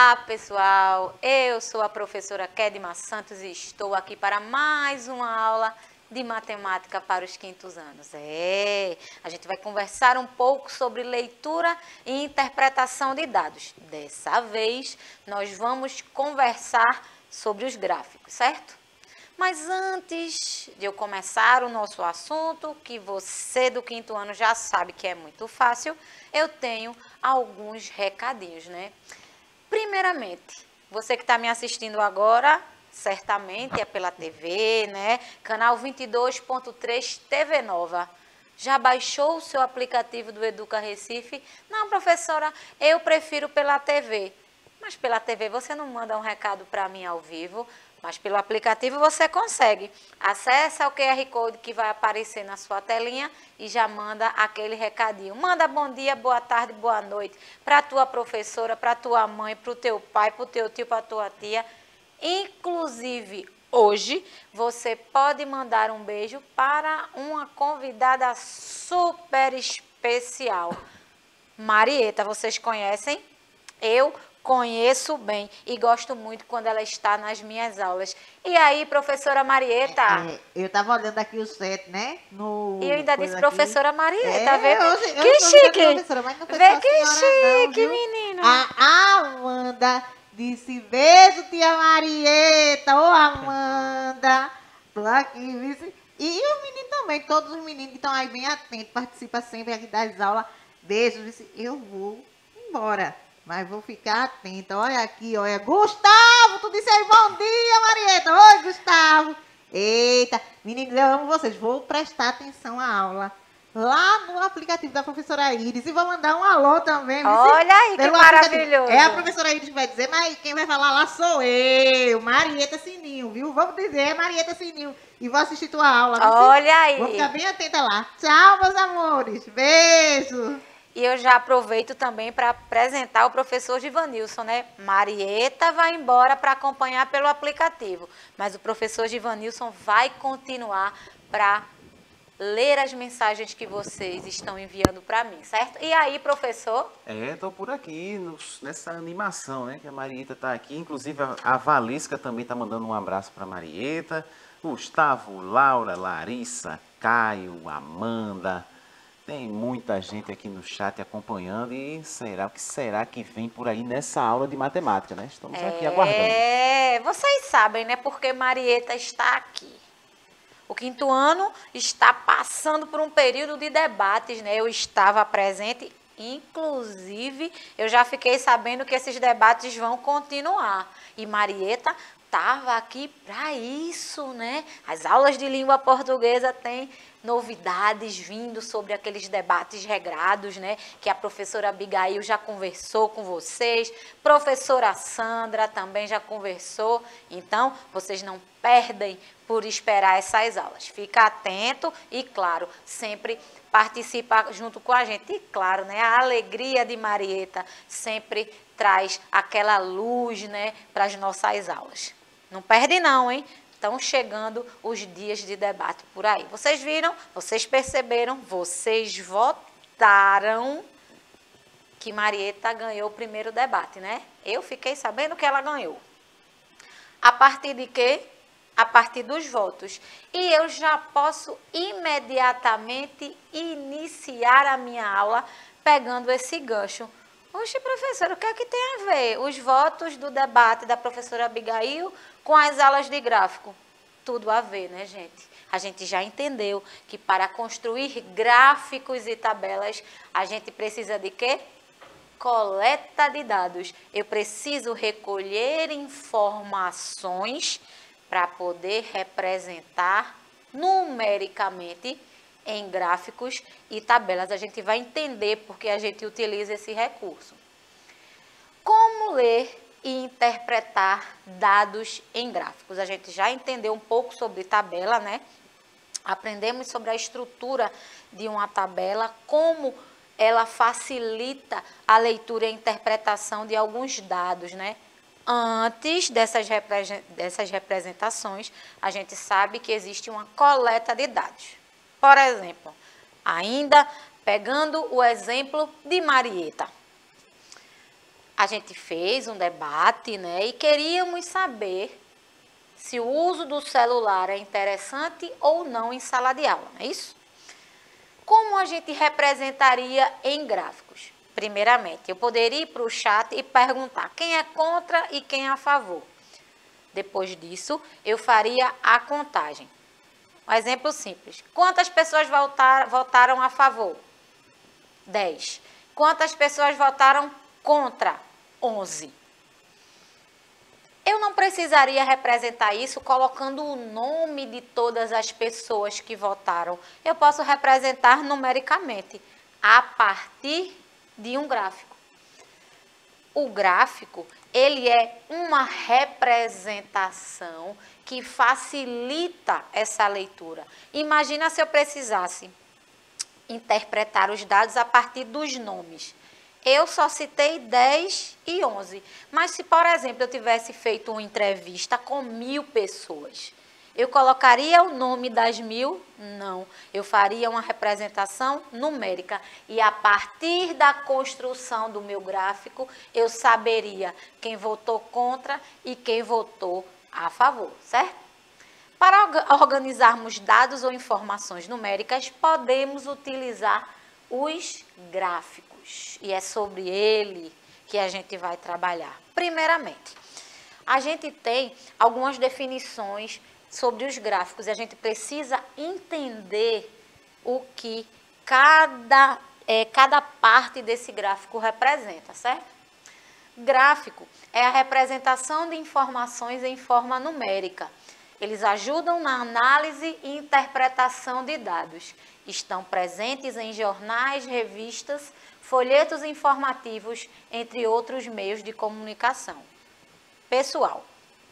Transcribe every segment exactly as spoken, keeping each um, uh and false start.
Olá, pessoal! Eu sou a professora Kedma Santos e estou aqui para mais uma aula de matemática para os quintos anos. É, a gente vai conversar um pouco sobre leitura e interpretação de dados. Dessa vez, nós vamos conversar sobre os gráficos, certo? Mas antes de eu começar o nosso assunto, que você do quinto ano já sabe que é muito fácil, eu tenho alguns recadinhos, né? Primeiramente, você que está me assistindo agora, certamente é pela T V, né? Canal vinte e dois ponto três T V Nova. Já baixou o seu aplicativo do Educa Recife? Não, professora, eu prefiro pela T V. Mas pela T V você não manda um recado para mim ao vivo, mas pelo aplicativo você consegue. Acesse o Q R Code que vai aparecer na sua telinha e já manda aquele recadinho. Manda bom dia, boa tarde, boa noite para a tua professora, para a tua mãe, para o teu pai, para o teu tio, para a tua tia. Inclusive, hoje, você pode mandar um beijo para uma convidada super especial. Marieta, vocês conhecem? Eu conheço bem e gosto muito quando ela está nas minhas aulas. E aí, professora Marieta? É, é, eu estava olhando aqui o set, né? No, E eu ainda disse coisa professora aqui. Marieta, É, vê? eu, eu Que sou minha chique! professora, mas não foi Vê só a que senhora não, chique, viu? menino! A Amanda disse, beijo, tia Marieta. Ô, Amanda! Tô aqui, viu? E os meninos também, todos os meninos que estão aí bem atentos, participam sempre aqui das aulas. Beijo, viu? Eu vou embora. Mas vou ficar atenta. Olha aqui, olha. Gustavo, tu disse aí bom dia, Marieta. Oi, Gustavo. Eita, meninos, eu amo vocês. Vou prestar atenção à aula lá no aplicativo da professora Iris. E vou mandar um alô também. Olha aí, que maravilhoso. É, a professora Iris vai dizer, mas quem vai falar lá sou eu, Marieta Sininho, viu? Vamos dizer, é Marieta Sininho. E vou assistir tua aula. Viu? Olha aí. Vou ficar bem atenta lá. Tchau, meus amores. Beijo. E eu já aproveito também para apresentar o professor Givanilson, né? Marieta vai embora para acompanhar pelo aplicativo, mas o professor Givanilson vai continuar para ler as mensagens que vocês estão enviando para mim, certo? E aí, professor? É, tô por aqui nos, nessa animação, né? Que a Marieta tá aqui. Inclusive a, a Valesca também tá mandando um abraço para Marieta. Gustavo, Laura, Larissa, Caio, Amanda. Tem muita gente aqui no chat acompanhando e será o que será que vem por aí nessa aula de matemática, né? Estamos aqui aguardando. É, vocês sabem, né? Porque Marieta está aqui. O quinto ano está passando por um período de debates, né? Eu estava presente, inclusive eu já fiquei sabendo que esses debates vão continuar. E Marieta estava aqui para isso, né? As aulas de língua portuguesa têm novidades vindo sobre aqueles debates regrados, né? Que a professora Abigail já conversou com vocês, professora Sandra também já conversou. Então, vocês não perdem por esperar essas aulas. Fica atento e, claro, sempre participa junto com a gente. E, claro, né? A alegria de Marieta sempre traz aquela luz, né? Para as nossas aulas. Não perde não, hein? Estão chegando os dias de debate por aí. Vocês viram? Vocês perceberam? Vocês votaram que Marieta ganhou o primeiro debate, né? Eu fiquei sabendo que ela ganhou. A partir de quê? A partir dos votos. E eu já posso imediatamente iniciar a minha aula pegando esse gancho. Oxe, professora, o que é que tem a ver os votos do debate da professora Abigail com as aulas de gráfico? Tudo a ver, né, gente? A gente já entendeu que para construir gráficos e tabelas, a gente precisa de quê? Coleta de dados. Eu preciso recolher informações para poder representar numericamente em gráficos e tabelas. A gente vai entender porque a gente utiliza esse recurso. Como ler e interpretar dados em gráficos? A gente já entendeu um pouco sobre tabela, né? Aprendemos sobre a estrutura de uma tabela, como ela facilita a leitura e a interpretação de alguns dados, né? Antes dessas, dessas representações, a gente sabe que existe uma coleta de dados. Por exemplo, ainda pegando o exemplo de Marieta. a gente fez um debate, né, e queríamos saber se o uso do celular é interessante ou não em sala de aula, não é isso? Como a gente representaria em gráficos? Primeiramente, eu poderia ir para o chat e perguntar quem é contra e quem é a favor. Depois disso, eu faria a contagem. Um exemplo simples. Quantas pessoas votar, votaram a favor? dez. Quantas pessoas votaram contra? onze. Eu não precisaria representar isso colocando o nome de todas as pessoas que votaram. Eu posso representar numericamente, a partir de um gráfico. O gráfico, ele é uma representação que facilita essa leitura. Imagina se eu precisasse interpretar os dados a partir dos nomes. Eu só citei dez e onze. Mas se, por exemplo, eu tivesse feito uma entrevista com mil pessoas, eu colocaria o nome das mil? Não. Eu faria uma representação numérica. E a partir da construção do meu gráfico, eu saberia quem votou contra e quem votou a favor, certo? Para organizarmos dados ou informações numéricas, podemos utilizar os gráficos. E é sobre ele que a gente vai trabalhar. Primeiramente, a gente tem algumas definições sobre os gráficos e a gente precisa entender o que cada, é, cada parte desse gráfico representa, certo? Gráfico é a representação de informações em forma numérica. Eles ajudam na análise e interpretação de dados. Estão presentes em jornais, revistas, folhetos informativos, entre outros meios de comunicação. Pessoal,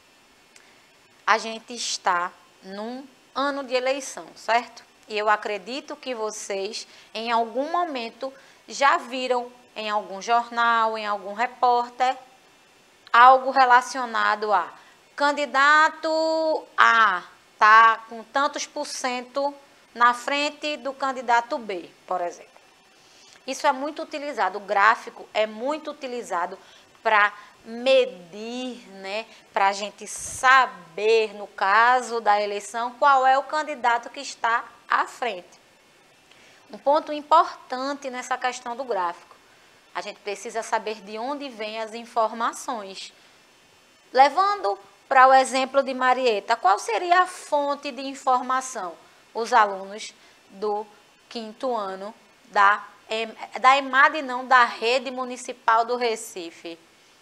a gente está num ano de eleição, certo? E eu acredito que vocês, em algum momento, já viram em algum jornal, em algum repórter, algo relacionado a candidato A está com tantos por cento na frente do candidato B, por exemplo. Isso é muito utilizado, o gráfico é muito utilizado para medir, né, para a gente saber, no caso da eleição, qual é o candidato que está à frente. Um ponto importante nessa questão do gráfico, a gente precisa saber de onde vêm as informações. Levando para o exemplo de Marieta, qual seria a fonte de informação? Os alunos do quinto ano da, da EMAD, não, da Rede Municipal do Recife.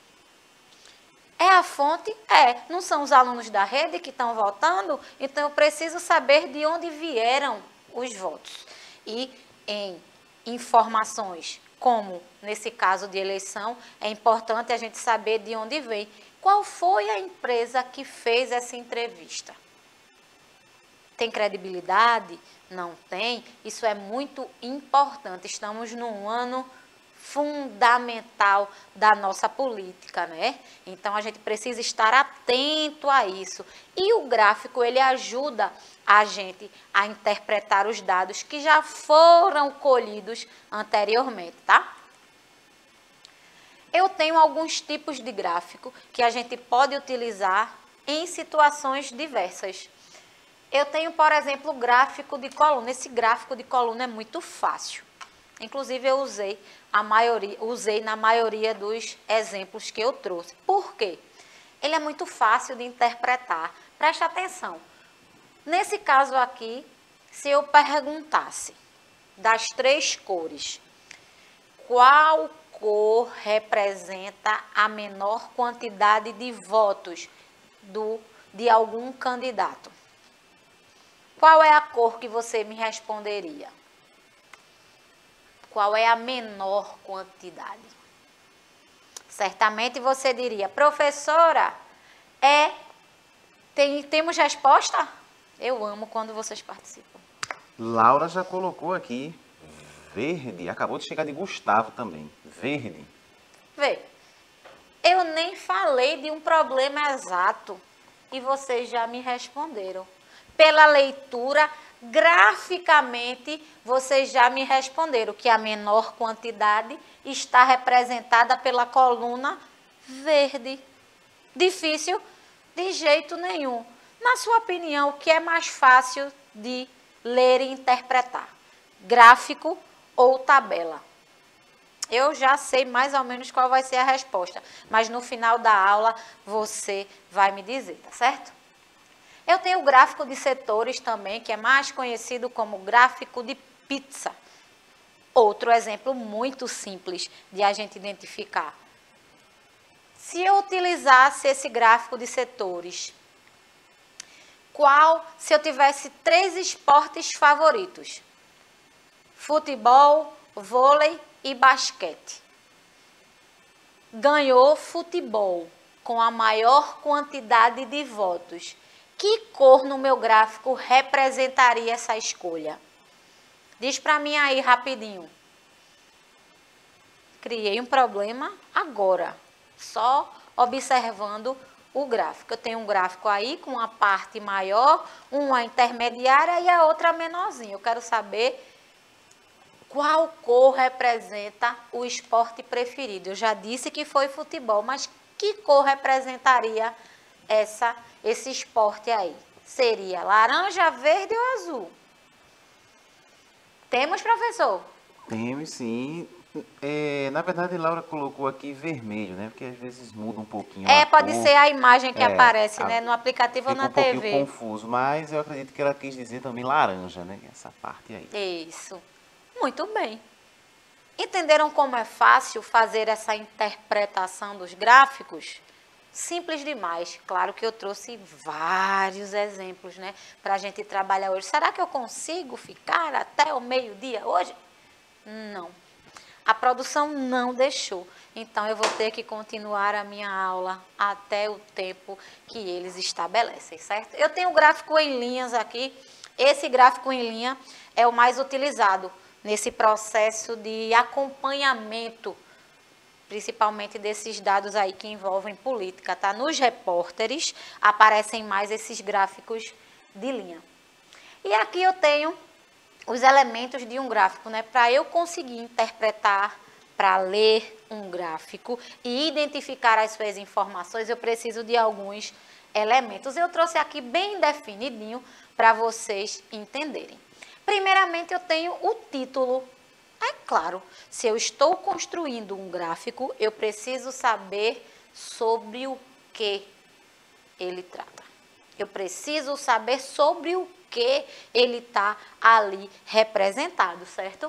É a fonte? É. Não são os alunos da rede que estão votando? Então, eu preciso saber de onde vieram os votos. E em informações, como nesse caso de eleição, é importante a gente saber de onde vem. Qual foi a empresa que fez essa entrevista? Tem credibilidade? Não tem? Isso é muito importante. Estamos num ano fundamental da nossa política, né? Então, a gente precisa estar atento a isso. E o gráfico, ele ajuda a gente a interpretar os dados que já foram colhidos anteriormente, tá? Eu tenho alguns tipos de gráfico que a gente pode utilizar em situações diversas. Eu tenho, por exemplo, o gráfico de coluna. Esse gráfico de coluna é muito fácil. Inclusive, eu usei, a maioria, usei na maioria dos exemplos que eu trouxe. Por quê? Ele é muito fácil de interpretar. Preste atenção. Nesse caso aqui, se eu perguntasse das três cores, qual cor representa a menor quantidade de votos do, de algum candidato? Qual é a cor que você me responderia? Qual é a menor quantidade? Certamente você diria, professora, é... Tem, temos resposta? Eu amo quando vocês participam. Laura já colocou aqui, verde. Acabou de chegar de Gustavo também, verde. Vê, eu nem falei de um problema exato e vocês já me responderam. Pela leitura Graficamente, vocês já me responderam que a menor quantidade está representada pela coluna verde. Difícil? De jeito nenhum. Na sua opinião, o que é mais fácil de ler e interpretar? Gráfico ou tabela? Eu já sei mais ou menos qual vai ser a resposta, mas no final da aula você vai me dizer, tá certo? Eu tenho o gráfico de setores também, que é mais conhecido como gráfico de pizza. Outro exemplo muito simples de a gente identificar. Se eu utilizasse esse gráfico de setores, qual, se eu tivesse três esportes favoritos? Futebol, vôlei e basquete. Ganhou futebol com a maior quantidade de votos. Que cor no meu gráfico representaria essa escolha? Diz para mim aí rapidinho. Criei um problema agora, só observando o gráfico. Eu tenho um gráfico aí com uma parte maior, uma intermediária e a outra menorzinha. Eu quero saber qual cor representa o esporte preferido. Eu já disse que foi futebol, mas que cor representaria essa, esse esporte aí? Seria laranja, verde ou azul? Temos, professor? Temos, sim. É, na verdade, Laura colocou aqui vermelho, né? Porque às vezes muda um pouquinho É, a pode cor. ser a imagem que É, aparece, a- né? No aplicativo ou Fica na um pouquinho T V. confuso, mas eu acredito que ela quis dizer também laranja, né? Essa parte aí. Isso. Muito bem. Entenderam como é fácil fazer essa interpretação dos gráficos? Simples demais. Claro que eu trouxe vários exemplos, né, para a gente trabalhar hoje. Será que eu consigo ficar até o meio-dia hoje? Não. A produção não deixou. Então, eu vou ter que continuar a minha aula até o tempo que eles estabelecem, certo? Eu tenho o gráfico em linhas aqui. Esse gráfico em linha é o mais utilizado nesse processo de acompanhamento, principalmente desses dados aí que envolvem política, tá? Nos repórteres aparecem mais esses gráficos de linha. E aqui eu tenho os elementos de um gráfico, né? Para eu conseguir interpretar, para ler um gráfico e identificar as suas informações, eu preciso de alguns elementos. Eu trouxe aqui bem definidinho para vocês entenderem. Primeiramente, eu tenho o título. É claro, se eu estou construindo um gráfico, eu preciso saber sobre o que ele trata. Eu preciso saber sobre o que ele está ali representado, certo?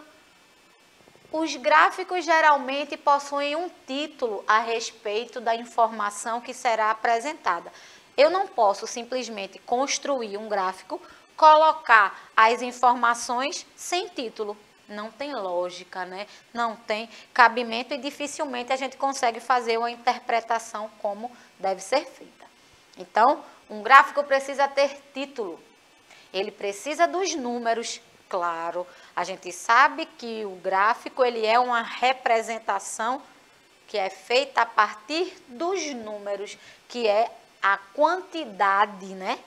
Os gráficos geralmente possuem um título a respeito da informação que será apresentada. Eu não posso simplesmente construir um gráfico, colocar as informações sem título. Não tem lógica, né? Não tem cabimento e dificilmente a gente consegue fazer uma interpretação como deve ser feita. Então, um gráfico precisa ter título. Ele precisa dos números, claro. A gente sabe que o gráfico ele é uma representação que é feita a partir dos números, que é a quantidade, né?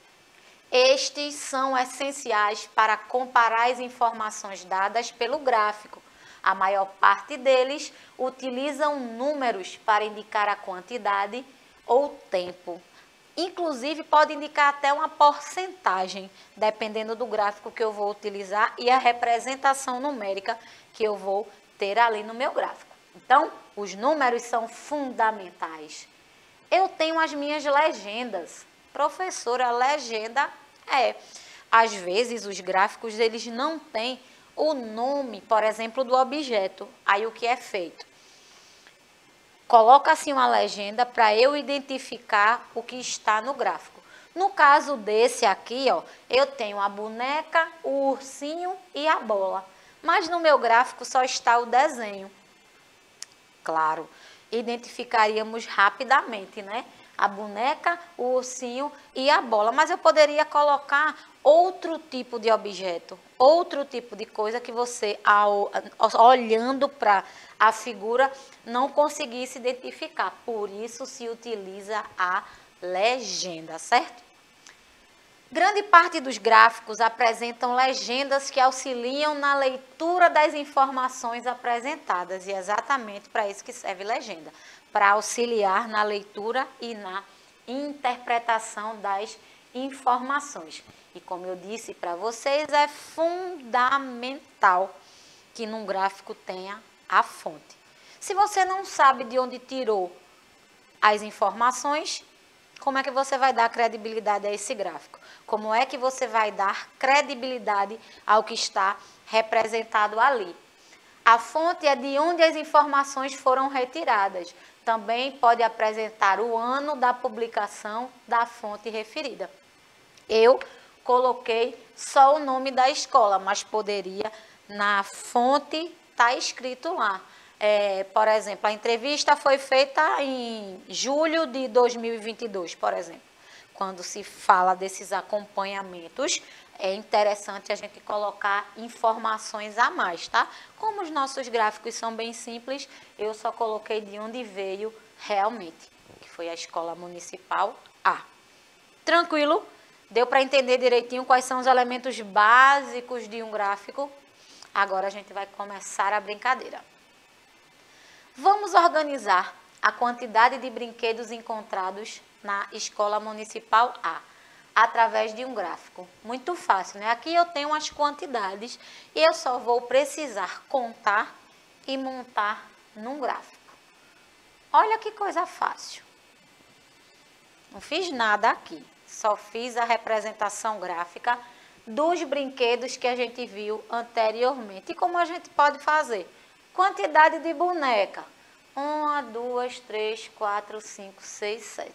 Estes são essenciais para comparar as informações dadas pelo gráfico. A maior parte deles utilizam números para indicar a quantidade ou tempo. Inclusive, pode indicar até uma porcentagem, dependendo do gráfico que eu vou utilizar e a representação numérica que eu vou ter ali no meu gráfico. Então, os números são fundamentais. Eu tenho as minhas legendas. Professora, legenda é, às vezes os gráficos eles não têm o nome, por exemplo, do objeto. Aí o que é feito? Coloca assim uma legenda para eu identificar o que está no gráfico. No caso desse aqui, ó, eu tenho a boneca, o ursinho e a bola. Mas no meu gráfico só está o desenho. Claro, identificaríamos rapidamente, né? A boneca, o ursinho e a bola. Mas eu poderia colocar outro tipo de objeto, outro tipo de coisa que você, ao, olhando para a figura, não conseguisse identificar. Por isso se utiliza a legenda, certo? Grande parte dos gráficos apresentam legendas que auxiliam na leitura das informações apresentadas. E é exatamente para isso que serve legenda, para auxiliar na leitura e na interpretação das informações. E como eu disse para vocês, é fundamental que num gráfico tenha a fonte. Se você não sabe de onde tirou as informações, como é que você vai dar credibilidade a esse gráfico? Como é que você vai dar credibilidade ao que está representado ali? A fonte é de onde as informações foram retiradas. Também pode apresentar o ano da publicação da fonte referida. Eu coloquei só o nome da escola, mas poderia, na fonte, estar escrito lá. É, por exemplo, a entrevista foi feita em julho de dois mil e vinte e dois, por exemplo. Quando se fala desses acompanhamentos, é interessante a gente colocar informações a mais, tá? Como os nossos gráficos são bem simples, eu só coloquei de onde veio realmente, que foi a Escola Municipal A. Tranquilo? Deu para entender direitinho quais são os elementos básicos de um gráfico? Agora a gente vai começar a brincadeira. Vamos organizar a quantidade de brinquedos encontrados na Escola Municipal A, através de um gráfico. Muito fácil, né? Aqui eu tenho as quantidades e eu só vou precisar contar e montar num gráfico. Olha que coisa fácil. Não fiz nada aqui, só fiz a representação gráfica dos brinquedos que a gente viu anteriormente. E como a gente pode fazer? Quantidade de boneca. Uma, duas, três, quatro, cinco, seis, sete.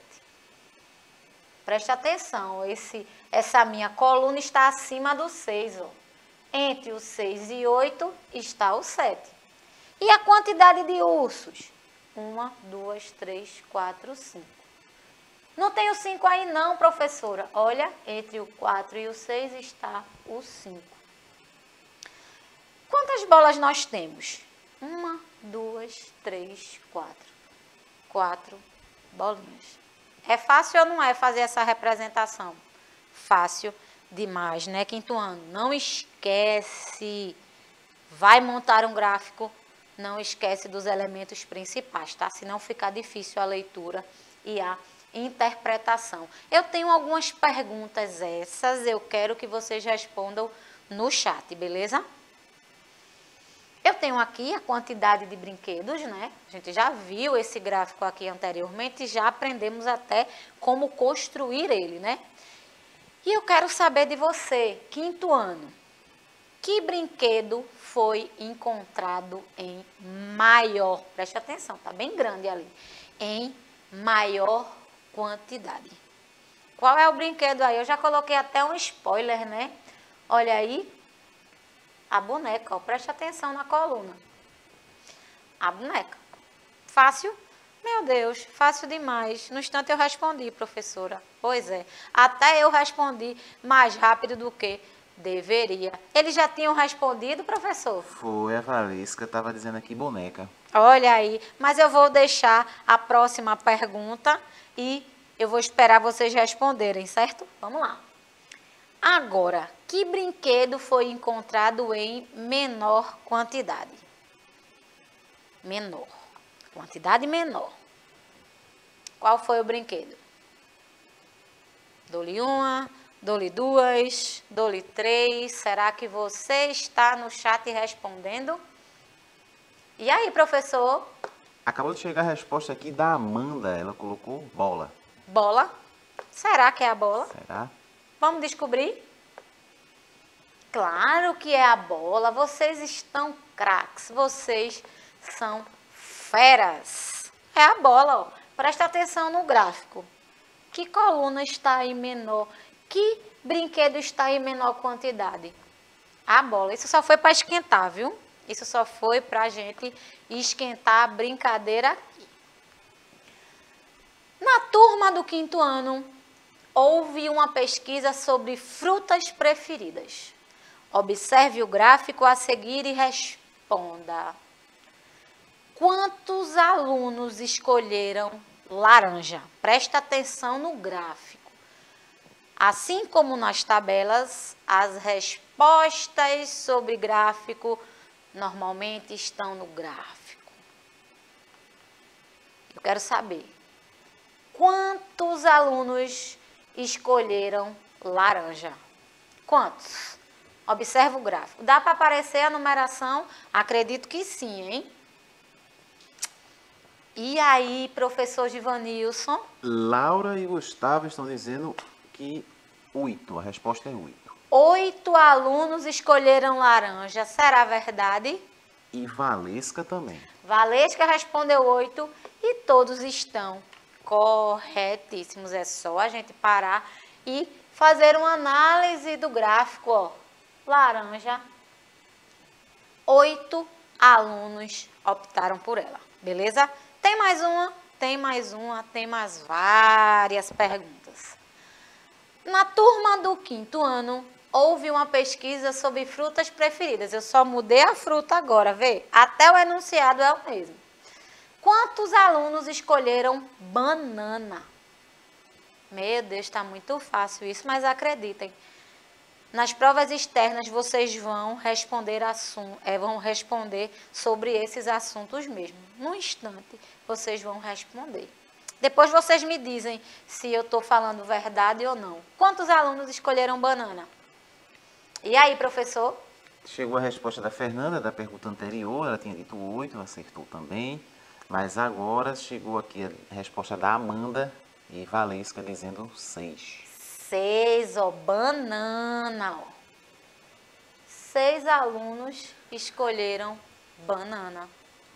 Preste atenção, esse, essa minha coluna está acima do seis. Ó. Entre o seis e oito está o sete. E a quantidade de ursos? Uma, duas, três, quatro, cinco. Não tem o cinco aí não, professora. Olha, entre o quatro e o seis está o cinco. Quantas bolas nós temos? Uma, duas, três, quatro. Quatro bolinhas. É fácil ou não é fazer essa representação? Fácil demais, né, quinto ano? Não esquece. Vai montar um gráfico, não esquece dos elementos principais, tá? Senão fica difícil a leitura e a interpretação. Eu tenho algumas perguntas essas, eu quero que vocês respondam no chat, beleza? Eu tenho aqui a quantidade de brinquedos, né? A gente já viu esse gráfico aqui anteriormente e já aprendemos até como construir ele, né? E eu quero saber de você, quinto ano, que brinquedo foi encontrado em maior, preste atenção, tá bem grande ali, em maior quantidade. Qual é o brinquedo aí? Eu já coloquei até um spoiler, né? Olha aí. A boneca, ó, preste atenção na coluna. A boneca. Fácil? Meu Deus, fácil demais. No instante eu respondi, professora. Pois é, até eu respondi mais rápido do que deveria. Eles já tinham respondido, professor? Foi, a Valesca estava dizendo aqui boneca. Olha aí, mas eu vou deixar a próxima pergunta e eu vou esperar vocês responderem, certo? Vamos lá. Agora, que brinquedo foi encontrado em menor quantidade? Menor. Quantidade menor. Qual foi o brinquedo? Dou-lhe uma, dou-lhe duas, dou-lhe três. Será que você está no chat respondendo? E aí, professor? Acabou de chegar a resposta aqui da Amanda. Ela colocou bola. Bola? Será que é a bola? Será? Vamos descobrir? Claro que é a bola. Vocês estão craques. Vocês são feras. É a bola, ó. Presta atenção no gráfico. Que coluna está em menor? Que brinquedo está em menor quantidade? A bola. Isso só foi para esquentar, viu? Isso só foi para a gente esquentar a brincadeira aqui. Na turma do quinto ano, houve uma pesquisa sobre frutas preferidas. Observe o gráfico a seguir e responda. Quantos alunos escolheram laranja? Presta atenção no gráfico. Assim como nas tabelas, as respostas sobre gráfico normalmente estão no gráfico. Eu quero saber quantos alunos escolheram laranja? Quantos? Observa o gráfico. Dá para aparecer a numeração? Acredito que sim, hein? E aí, professor Givanilson? Laura e Gustavo estão dizendo que oito. A resposta é oito. Oito alunos escolheram laranja. Será verdade? E Valesca também. Valesca respondeu oito e todos estão corretíssimos. É só a gente parar e fazer uma análise do gráfico, ó. Laranja. Oito alunos optaram por ela, beleza? Tem mais uma? Tem mais uma, tem mais várias perguntas. Na turma do quinto ano, houve uma pesquisa sobre frutas preferidas. Eu só mudei a fruta agora, vê? Até o enunciado é o mesmo. Quantos alunos escolheram banana? Meu Deus, está muito fácil isso, mas acreditem. Nas provas externas, vocês vão responder, assum, é, vão responder sobre esses assuntos mesmo. Num instante, vocês vão responder. Depois vocês me dizem se eu estou falando verdade ou não. Quantos alunos escolheram banana? E aí, professor? Chegou a resposta da Fernanda, da pergunta anterior. Ela tinha dito oito, acertou também. Mas agora chegou aqui a resposta da Amanda e Valesca dizendo seis. Seis, ó, banana, ó. Seis alunos escolheram banana.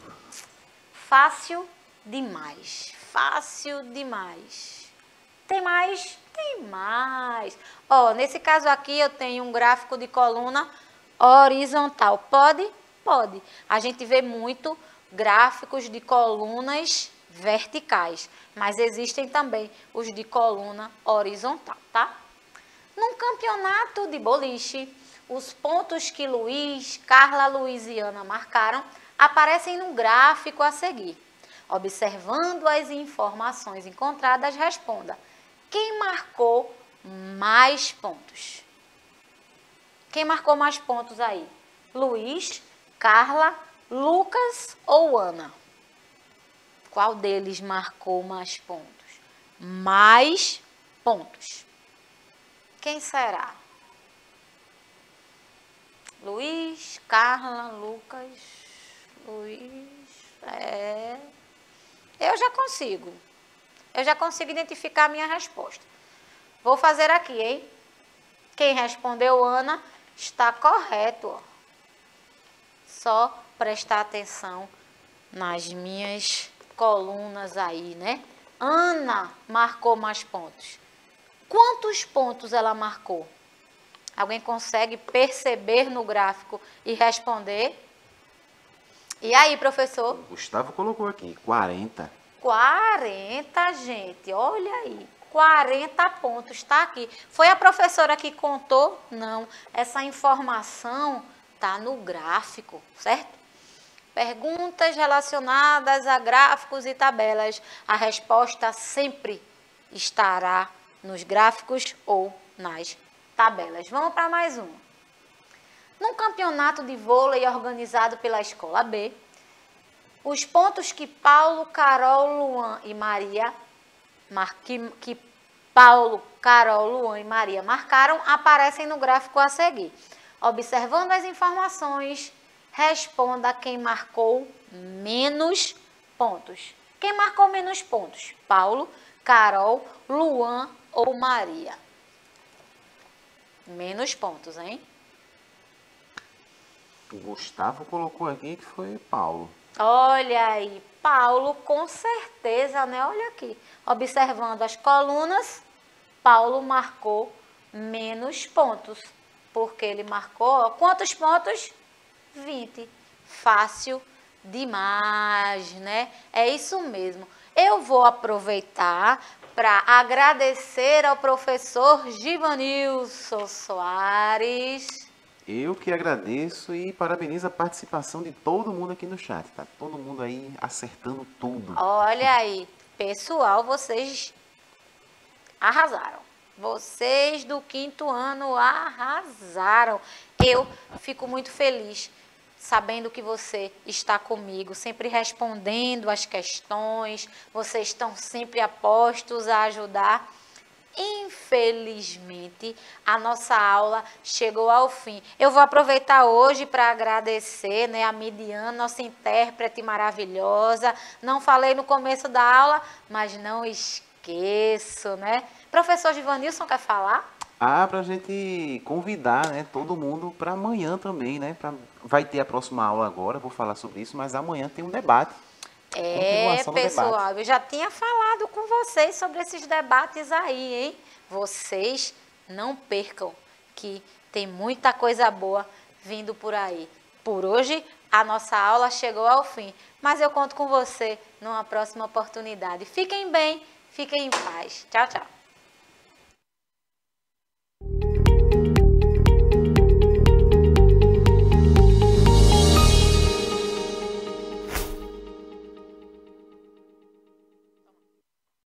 Fácil demais, fácil demais. Tem mais? Tem mais. Ó, nesse caso aqui eu tenho um gráfico de coluna horizontal. Pode? Pode. A gente vê muito gráficos de colunas verticais, mas existem também os de coluna horizontal, tá? Num campeonato de boliche, os pontos que Luiz, Carla, Luiz e Ana marcaram aparecem no gráfico a seguir. Observando as informações encontradas, responda: quem marcou mais pontos? Quem marcou mais pontos aí? Luiz, Carla, Lucas ou Ana? Qual deles marcou mais pontos? Mais pontos. Quem será? Luiz, Carla, Lucas, Luiz, é... Eu já consigo. Eu já consigo identificar a minha resposta. Vou fazer aqui, hein? Quem respondeu Ana está correto, ó. Só prestar atenção nas minhas colunas aí, né? Ana marcou mais pontos. Quantos pontos ela marcou? Alguém consegue perceber no gráfico e responder? E aí, professor? O Gustavo colocou aqui, quarenta. quarenta, gente, olha aí. quarenta pontos, tá aqui. Foi a professora que contou? Não. Essa informação tá no gráfico, certo? Perguntas relacionadas a gráficos e tabelas. A resposta sempre estará nos gráficos ou nas tabelas. Vamos para mais uma. Num campeonato de vôlei organizado pela Escola B, os pontos que Paulo, Carol, Luan e Maria, mar, que, que Paulo, Carol, Luan e Maria marcaram aparecem no gráfico a seguir. Observando as informações, responda quem marcou menos pontos. Quem marcou menos pontos? Paulo, Carol, Luan ou Maria? Menos pontos, hein? O Gustavo colocou aqui que foi Paulo. Olha aí, Paulo, com certeza, né? Olha aqui. Observando as colunas, Paulo marcou menos pontos. Porque ele marcou, ó, quantos pontos? vinte. Fácil demais, né? É isso mesmo. Eu vou aproveitar para agradecer ao professor Givanilson Soares. Eu que agradeço e parabenizo a participação de todo mundo aqui no chat, tá? Todo mundo aí acertando tudo. Olha aí, pessoal, vocês arrasaram. Vocês do quinto ano arrasaram. Eu fico muito feliz sabendo que você está comigo, sempre respondendo as questões, vocês estão sempre apostos a ajudar. Infelizmente, a nossa aula chegou ao fim. Eu vou aproveitar hoje para agradecer, né, a Midian, nossa intérprete maravilhosa. Não falei no começo da aula, mas não esqueço, né? Professor Givanilson, quer falar? Ah, para a gente convidar, né, todo mundo para amanhã também, né? Pra, vai ter a próxima aula agora, vou falar sobre isso, mas amanhã tem um debate. É, Continuação do pessoal, debate. eu já tinha falado com vocês sobre esses debates aí, hein? Vocês não percam, que tem muita coisa boa vindo por aí. Por hoje, a nossa aula chegou ao fim, mas eu conto com você numa próxima oportunidade. Fiquem bem, fiquem em paz. Tchau, tchau.